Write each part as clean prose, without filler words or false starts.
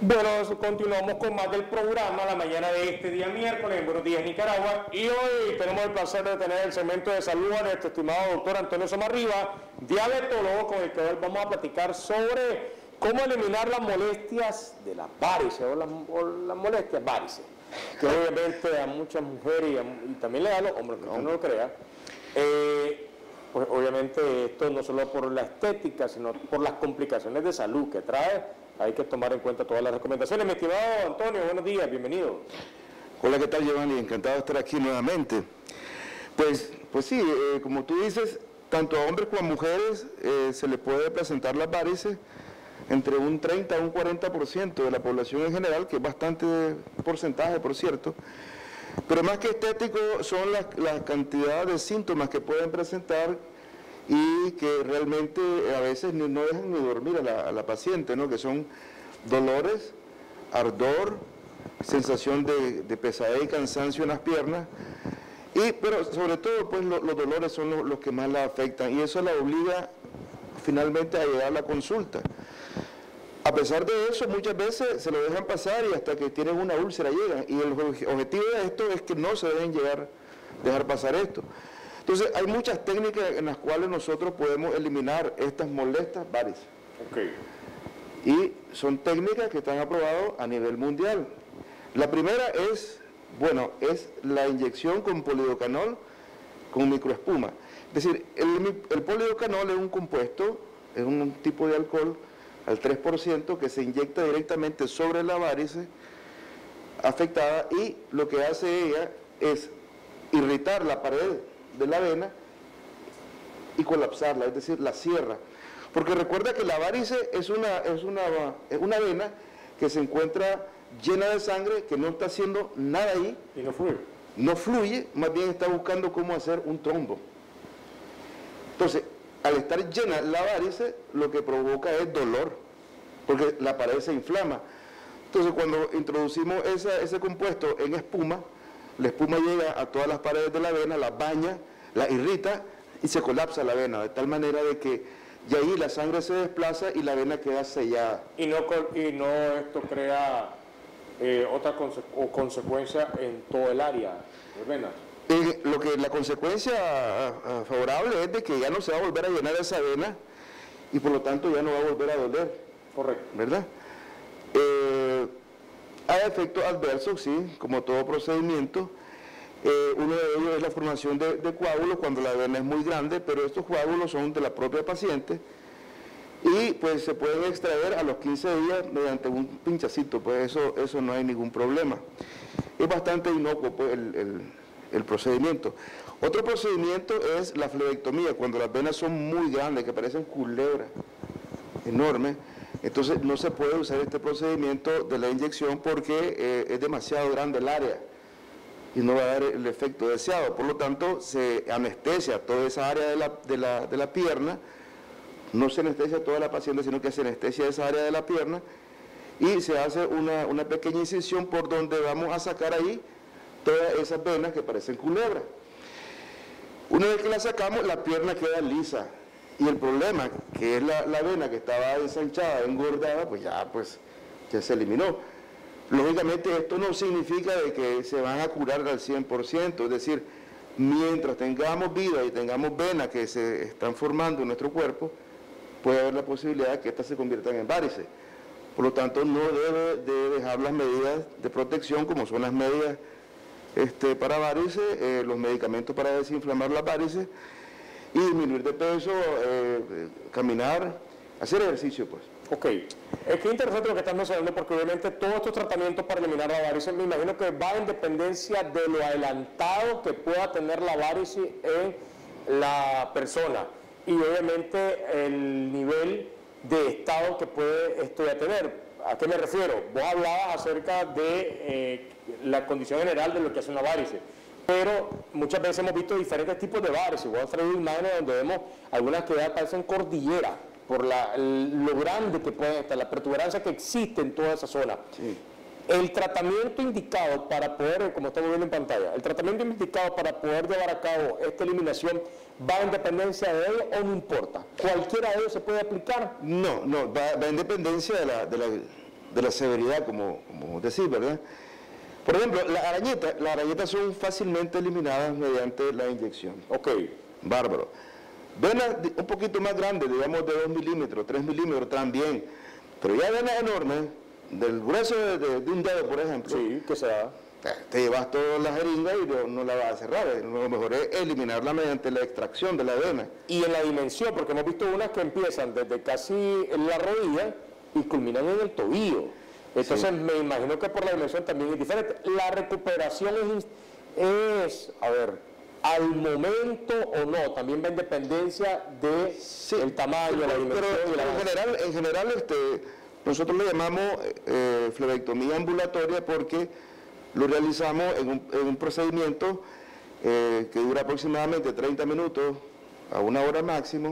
Bueno, continuamos con más del programa la mañana de este día miércoles. Buenos días, Nicaragua. Y hoy tenemos el placer de tener el segmento de salud a nuestro estimado doctor Antonio Samarriba, diabetólogo, con el que hoy vamos a platicar sobre cómo eliminar las molestias de las varices o las molestias varices, que obviamente a muchas mujeres y también le da a los hombres, que no lo crea. Pues obviamente esto no solo por la estética, sino por las complicaciones de salud que trae. Hay que tomar en cuenta todas las recomendaciones. Mi estimado Antonio, buenos días, bienvenido. Hola, ¿qué tal, Giovanni? Encantado de estar aquí nuevamente. Pues sí, como tú dices, tanto a hombres como a mujeres se le puede presentar las varices entre un 30 a un 40% de la población en general, que es bastante porcentaje, por cierto. Pero más que estético son las cantidades de síntomas que pueden presentar y que realmente a veces no dejan ni dormir a la paciente, ¿no? Que son dolores, ardor, sensación de pesadez y cansancio en las piernas, pero sobre todo pues los dolores son los que más la afectan y eso la obliga finalmente a llegar a la consulta. A pesar de eso, muchas veces se lo dejan pasar y hasta que tienen una úlcera llegan, y el objetivo de esto es que no se deben dejar pasar esto. Entonces, hay muchas técnicas en las cuales nosotros podemos eliminar estas molestas varices. Okay. Y son técnicas que están aprobadas a nivel mundial. La primera es la inyección con polidocanol con microespuma. Es decir, el polidocanol es un compuesto, es un tipo de alcohol al 3% que se inyecta directamente sobre la varice afectada y lo que hace ella es irritar la pared de la vena y colapsarla, es decir, la cierra. Porque recuerda que la varice es una vena que se encuentra llena de sangre, que no está haciendo nada ahí. Y no fluye. No fluye, más bien está buscando cómo hacer un trombo. Entonces, al estar llena la varice, lo que provoca es dolor, porque la pared se inflama. Entonces, cuando introducimos ese compuesto en espuma, la espuma llega a todas las paredes de la vena, las baña, las irrita y se colapsa la vena, de tal manera de que de ahí la sangre se desplaza y la vena queda sellada. Y no esto crea otra consecuencia en todo el área de venas. La consecuencia favorable es de que ya no se va a volver a llenar esa vena y por lo tanto ya no va a volver a doler. Correcto. ¿Verdad? Hay efectos adversos, sí, como todo procedimiento. Uno de ellos es la formación de coágulos cuando la vena es muy grande, pero estos coágulos son de la propia paciente y pues se pueden extraer a los 15 días mediante un pinchacito, pues eso no hay ningún problema. Es bastante inocuo pues, el procedimiento. Otro procedimiento es la flebectomía, cuando las venas son muy grandes, que parecen culebras enormes. Entonces no se puede usar este procedimiento de la inyección porque es demasiado grande el área y no va a dar el efecto deseado. Por lo tanto, se anestesia toda esa área de la pierna, no se anestesia toda la paciente, sino que se anestesia esa área de la pierna y se hace una pequeña incisión por donde vamos a sacar ahí todas esas venas que parecen culebras. Una vez que la sacamos, la pierna queda lisa. Y el problema, que es la vena que estaba ensanchada, engordada, pues ya se eliminó. Lógicamente esto no significa de que se van a curar al 100%, es decir, mientras tengamos vida y tengamos venas que se están formando en nuestro cuerpo, puede haber la posibilidad de que estas se conviertan en varices. Por lo tanto, no debe de dejar las medidas de protección, como son las medidas para varices, los medicamentos para desinflamar las varices, y disminuir de peso, caminar, hacer ejercicio, pues. Ok, es que interesante lo que estás mencionando porque obviamente todos estos tratamientos para eliminar la varices me imagino que va en dependencia de lo adelantado que pueda tener la varices en la persona y obviamente el nivel de estado que puede esto ya tener. ¿A qué me refiero? Vos hablabas acerca de la condición general de lo que hace una varice. Pero muchas veces hemos visto diferentes tipos de varices. Voy a traer imágenes donde vemos algunas que ya parecen cordillera por lo grande que pueden estar, la protuberancia que existe en toda esa zona. Sí. El tratamiento indicado para poder, como estamos viendo en pantalla, el tratamiento indicado para poder llevar a cabo esta eliminación va en dependencia de él o no importa. ¿Cualquiera de ellos se puede aplicar? No, va en dependencia de la severidad, como decís, ¿verdad? Por ejemplo, las arañitas son fácilmente eliminadas mediante la inyección. Ok. Bárbaro. Venas un poquito más grandes, digamos de 2 milímetros, 3 milímetros también, pero ya venas enormes, del grueso de un dedo, por ejemplo. Sí, que se da. Te llevas toda la jeringa y no la vas a cerrar. Lo mejor es eliminarla mediante la extracción de la vena. Y en la dimensión, porque hemos visto unas que empiezan desde casi en la rodilla y culminan en el tobillo. Entonces me imagino que por la dimensión también es diferente. La recuperación es, a ver, al momento o no, también va en dependencia del tamaño, la dimensión y la en general nosotros le llamamos flebectomía ambulatoria porque lo realizamos en un procedimiento que dura aproximadamente 30 minutos a 1 hora máximo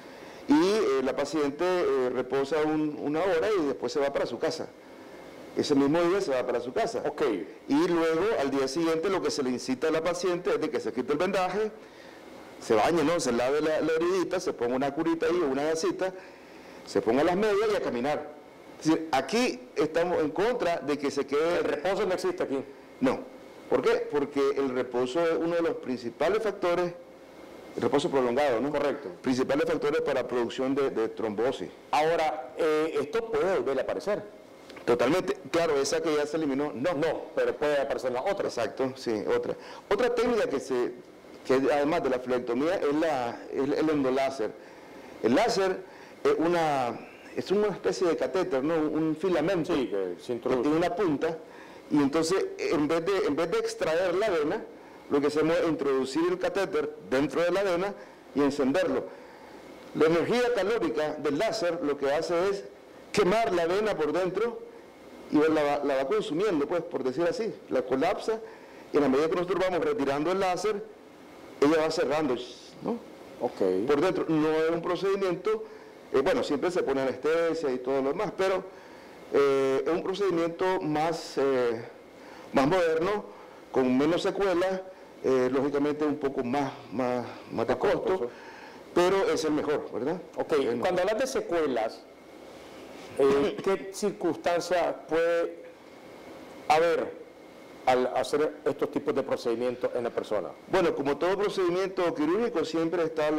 y la paciente reposa 1 hora y después se va para su casa. Ese mismo día se va para su casa. Okay. Y luego, al día siguiente, lo que se le incita a la paciente es de que se quite el vendaje, se bañe, ¿no? Se lave la heridita, se ponga una curita ahí o una gasita, se ponga las medias y a caminar. Es decir, aquí estamos en contra de que se quede... ¿El reposo no existe aquí? No. ¿Por qué? Porque el reposo es uno de los principales factores, el reposo prolongado, ¿no? Correcto. Principales factores para producción de trombosis. Ahora, esto puede volver a aparecer. Totalmente, claro, esa que ya se eliminó, no, pero puede aparecer la otra. Exacto, sí, otra. Otra técnica que además de la flebectomía es el endoláser. El láser es una especie de catéter, ¿no? Un filamento que tiene una punta y entonces en vez de extraer la vena, lo que hacemos es introducir el catéter dentro de la vena y encenderlo. La energía calórica del láser lo que hace es quemar la vena por dentro y la va consumiendo, pues, por decir así, la colapsa y en la medida que nosotros vamos retirando el láser, ella va cerrando, ¿no? Okay. Por dentro. No es un procedimiento, bueno, siempre se pone anestesia y todo lo demás, pero es un procedimiento más moderno, con menos secuelas, lógicamente un poco más de costo, pero es el mejor, ¿verdad? Ok, cuando hablas de secuelas, ¿qué circunstancias puede haber al hacer estos tipos de procedimientos en la persona? Bueno, como todo procedimiento quirúrgico siempre está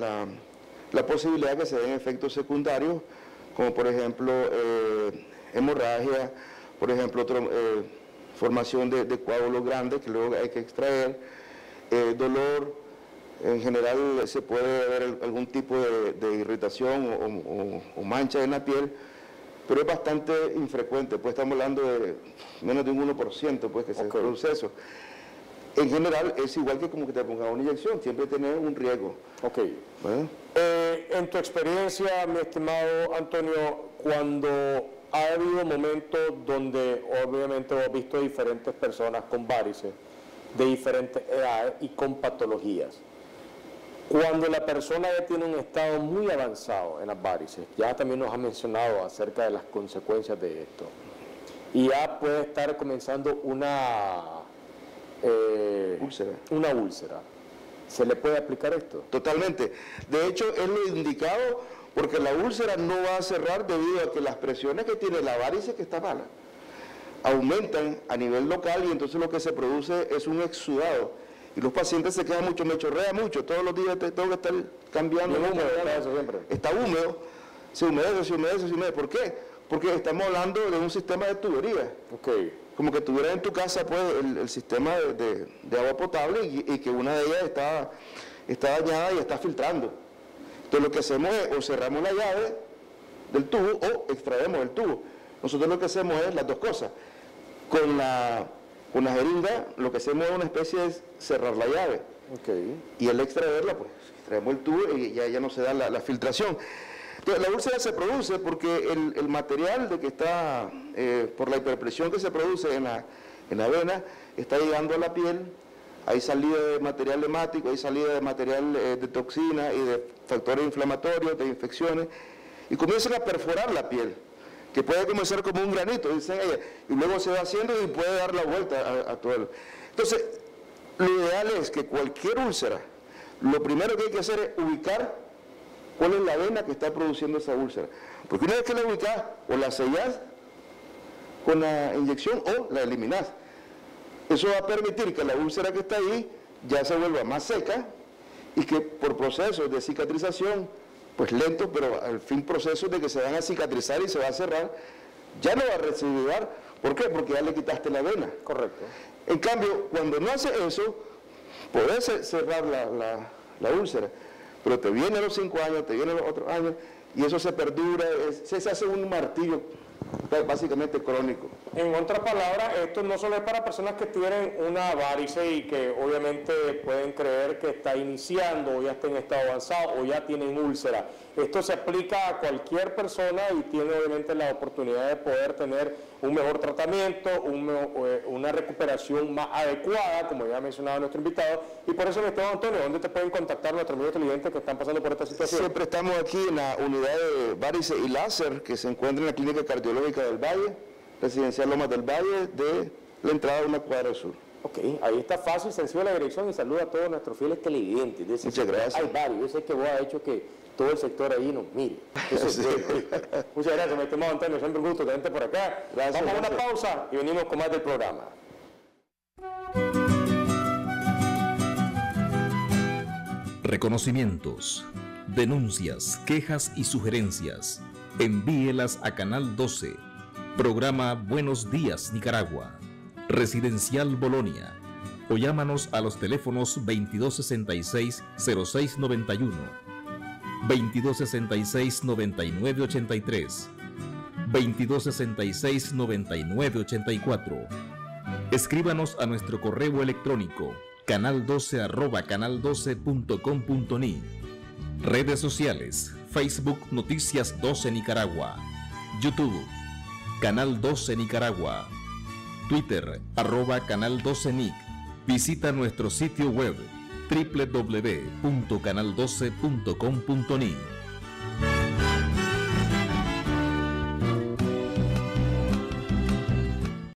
la posibilidad que se den efectos secundarios, como por ejemplo hemorragia, por ejemplo formación de coágulos grandes que luego hay que extraer, dolor, en general se puede haber algún tipo de irritación o mancha en la piel, pero es bastante infrecuente, pues estamos hablando de menos de un 1% pues, que se produce eso. En general es igual que como que te pongas una inyección, siempre tiene un riesgo. Ok. ¿Bueno? En tu experiencia, mi estimado Antonio, cuando ha habido momentos donde obviamente hemos visto diferentes personas con varices, de diferentes edades y con patologías, cuando la persona ya tiene un estado muy avanzado en las varices, ya también nos ha mencionado acerca de las consecuencias de esto, y ya puede estar comenzando una úlcera. ¿Se le puede aplicar esto? Totalmente. De hecho, es lo indicado porque la úlcera no va a cerrar debido a que las presiones que tiene la varice, que está mala, aumentan a nivel local y entonces lo que se produce es un exudado. Y los pacientes se quedan mucho, me chorrea mucho, todos los días tengo que estar cambiando. Está húmedo, se humedece. ¿Por qué? Porque estamos hablando de un sistema de tubería. Okay. Como que tuvieras en tu casa pues el sistema de agua potable y que una de ellas está dañada y está filtrando. Entonces lo que hacemos es o cerramos la llave del tubo o extraemos el tubo. Nosotros lo que hacemos es las dos cosas. Con la jeringa lo que hacemos es una especie de cerrar la llave. Okay. Y al extraerla, pues extraemos el tubo y ya no se da la filtración. Entonces, la úlcera se produce porque el material de que está, por la hiperpresión que se produce en la vena, está llegando a la piel, hay salida de material hemático, hay salida de material de toxina y de factores inflamatorios, de infecciones, y comienzan a perforar la piel, que puede comenzar como un granito, dicen ella, y luego se va haciendo y puede dar la vuelta a todo. Entonces, lo ideal es que cualquier úlcera, lo primero que hay que hacer es ubicar cuál es la vena que está produciendo esa úlcera. Porque una vez que la ubicas o la sellas, con la inyección o la eliminás. Eso va a permitir que la úlcera que está ahí ya se vuelva más seca y que por procesos de cicatrización, pues lentos, pero al fin procesos de que se van a cicatrizar y se va a cerrar, ya no va a recidivar. ¿Por qué? Porque ya le quitaste la vena. Correcto. En cambio, cuando no hace eso, podés cerrar la úlcera, pero te vienen los 5 años, te vienen los otros años, y eso se perdura, se hace un martillo básicamente crónico. En otras palabras, esto no solo es para personas que tienen una varice y que obviamente pueden creer que está iniciando o ya está en estado avanzado o ya tienen úlcera. Esto se aplica a cualquier persona y tiene obviamente la oportunidad de poder tener un mejor tratamiento, una recuperación más adecuada, como ya ha mencionado nuestro invitado. Y por eso, mi estimado Antonio, ¿dónde te pueden contactar nuestros amigos televidentes que están pasando por esta situación? Siempre estamos aquí en la unidad de varice y láser que se encuentra en la Clínica Cardiológica del Valle, Residencial Lomas del Valle, de la entrada de una cuadra sur. Ok, ahí está fácil, sencillo la dirección y saluda a todos nuestros fieles televidentes. Muchas gracias. Hay varios, yo sé que vos has hecho que todo el sector ahí nos mire. Sí. Muchas gracias, mi estimado Antonio, siempre un gusto tenerte por acá. Gracias, vamos a una pausa y venimos con más del programa. Reconocimientos, denuncias, quejas y sugerencias. Envíelas a Canal 12, programa Buenos Días Nicaragua, Residencial Bolonia, o llámanos a los teléfonos 2266-0691, 2266-9983, 2266-9984. Escríbanos a nuestro correo electrónico canal12@canal12.com.ni. Redes sociales: Facebook Noticias 12 Nicaragua, YouTube Canal 12 Nicaragua, Twitter @Canal 12 Nic. Visita nuestro sitio web www.canal12.com.ni.